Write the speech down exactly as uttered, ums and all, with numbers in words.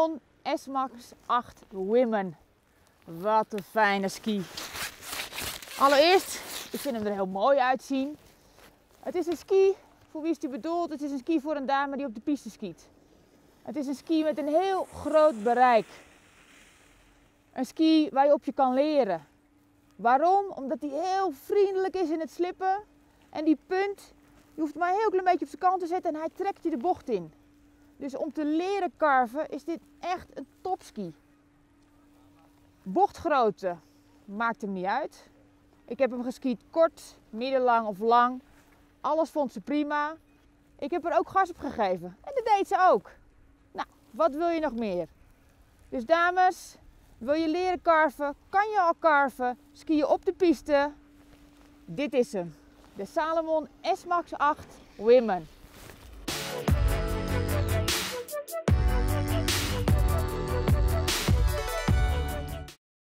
Salomon S-Max acht Women. Wat een fijne ski. Allereerst, ik vind hem er heel mooi uitzien. Het is een ski, voor wie is die bedoeld? Het is een ski voor een dame die op de piste skiet. Het is een ski met een heel groot bereik. Een ski waar je op je kan leren. Waarom? Omdat hij heel vriendelijk is in het slippen. En die punt, je hoeft maar een heel klein beetje op zijn kant te zetten en hij trekt je de bocht in. Dus om te leren carven is dit echt een topski. Bochtgrootte maakt hem niet uit. Ik heb hem geskiet kort, middellang of lang. Alles vond ze prima. Ik heb er ook gas op gegeven. En dat deed ze ook. Nou, wat wil je nog meer? Dus dames, wil je leren carven? Kan je al carven? Ski je op de piste? Dit is hem. De Salomon S-Max acht Women.